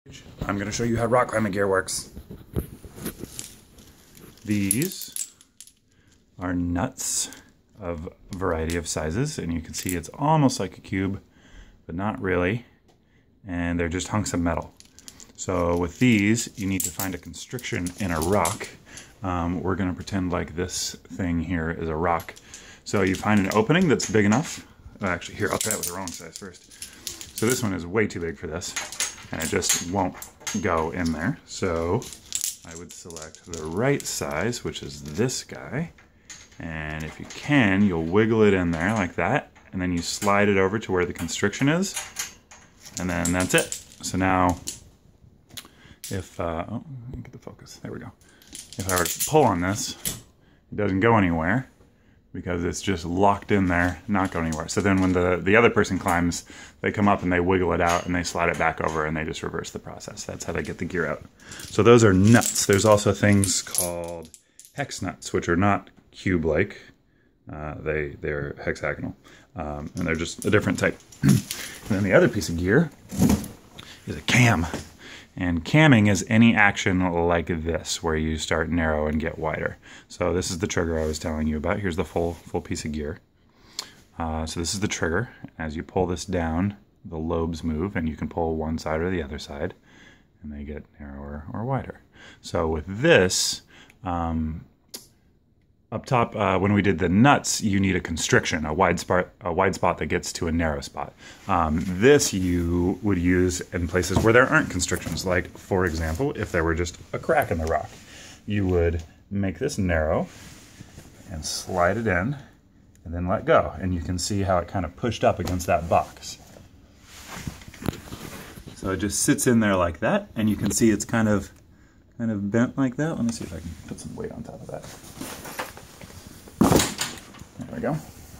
I'm going to show you how rock climbing gear works. These are nuts of a variety of sizes, and you can see it's almost like a cube, but not really, and they're just hunks of metal. So with these, you need to find a constriction in a rock. We're going to pretend like this thing here is a rock. So you find an opening that's big enough. Actually, here, I'll try it with the wrong size first. So this one is way too big for this, and it just won't go in there. So I would select the right size, which is this guy. And if you can, you'll wiggle it in there like that, and then you slide it over to where the constriction is, and then that's it. So now, if, oh, let me get the focus, there we go. If I were to pull on this, it doesn't go anywhere because it's just locked in there, not going anywhere. So then when the other person climbs, they come up and they wiggle it out and they slide it back over and they just reverse the process. That's how they get the gear out. So those are nuts. There's also things called hex nuts, which are not cube-like. They're hexagonal, and they're just a different type. And then the other piece of gear is a cam. And camming is any action like this, where you start narrow and get wider. So this is the trigger I was telling you about. Here's the full piece of gear. So this is the trigger. As you pull this down, the lobes move, and you can pull one side or the other side, and they get narrower or wider. So with this, up top, when we did the nuts, you need a constriction, a wide spot that gets to a narrow spot. This you would use in places where there aren't constrictions. Like, for example, if there were just a crack in the rock, you would make this narrow and slide it in and then let go. And you can see how it kind of pushed up against that box. So it just sits in there like that, and you can see it's kind of bent like that. Let me see if I can put some weight on top of that. There we go.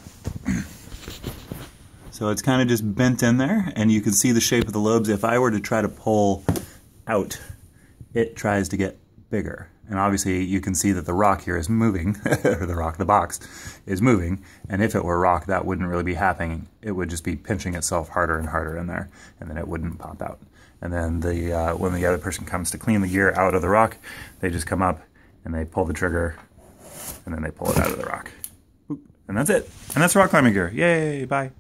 So it's kind of just bent in there, and you can see the shape of the lobes. If I were to try to pull out, it tries to get bigger. And obviously you can see that the rock here is moving, or the box is moving, and if it were rock, that wouldn't really be happening. It would just be pinching itself harder and harder in there, and then it wouldn't pop out. And then when the other person comes to clean the gear out of the rock, they just come up and they pull the trigger, and then they pull it out of the rock. And that's it. And that's rock climbing gear. Yay, bye.